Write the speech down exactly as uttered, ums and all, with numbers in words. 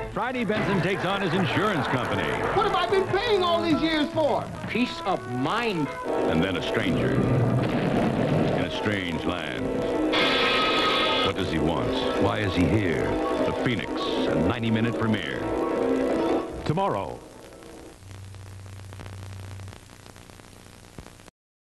Friday, Benson takes on his insurance company. What have I been paying all these years for? Peace of mind. And then a stranger in a strange land. What does he want? Why is he here? The Phoenix, a ninety minute premiere. Tomorrow.